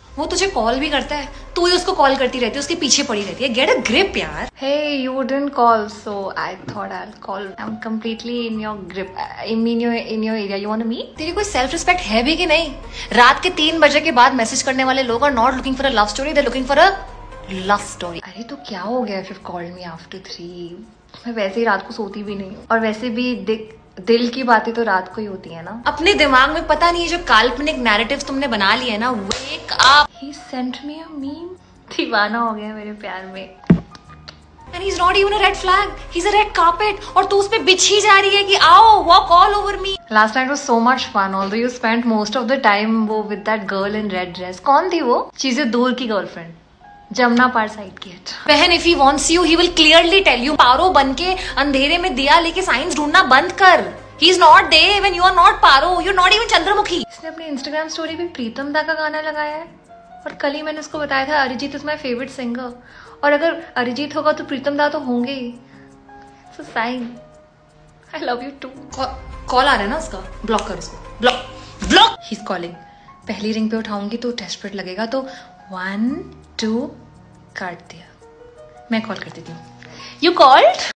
वो तुझे कॉल भी करता है, तू ही उसको कॉल करती रहती है, उसके पीछे पड़ी रहती है। गेट अ ग्रिप यार। Hey, you didn't call, so I thought I'll call. I'm completely in your grip. I mean, in your area. You want to meet? तेरी कोई सेल्फ रिस्पेक्ट है भी कि नहीं? रात के 3 बजे के बाद मैसेज करने वाले लोग are not looking for a love story, they looking for a love story. अरे तो क्या हो गया if you've called me after 3? मैं वैसे ही रात को सोती भी नहीं हूँ, और वैसे भी दिल की बातें तो रात को ही होती है ना। अपने दिमाग में पता नहीं है जो काल्पनिक नैरेटिव्स तुमने बना लिए है ना, wake up. He sent me a meme. दीवाना हो गया मेरे प्यार में। And he's not even a red flag. He's a red carpet. और तू उस पे बिछी जा रही है कि आओ walk all over me. Last night was so much fun. Although you spent most of the time वो with that girl in red dress. कौन थी वो? चीजें दूर की गर्लफ्रेंड, जमुना पार साइड की। बहन, if he wants you, he will clearly tell you. पारो बन के अंधेरे में दिया लेके साइंस ढूंढना बंद कर. He's not there when you are not Paro. You're not even Chandramukhi. इसने अपनी इंस्टाग्राम स्टोरी पे प्रीतम दा का गाना लगाया है, और कल ही मैंने उसको बताया था Arijit is my favourite singer, और अगर अरिजीत होगा तो प्रीतम दा तो होंगे ही। So sign, I love you too. Call आ रहा है ना उसका, ब्लॉक कर उसको। ब्लॉक। He is calling. पहली रिंग पे उठाऊंगी तो डेस्परेट लगेगा, तो 1 2 काट दिया। मैं कॉल कर देती हूँ। You called?